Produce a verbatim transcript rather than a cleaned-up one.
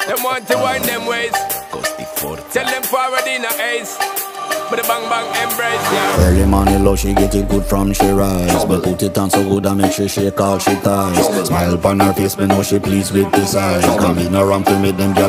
Them want to wind them ways. Tell them forward in a ace. But the bang bang embrace, yeah. Early morning love, she get it good from she rise. But put it on so good and make she shake all she ties. Smile upon her face, me know she pleased with this eyes. Come in around to make them girl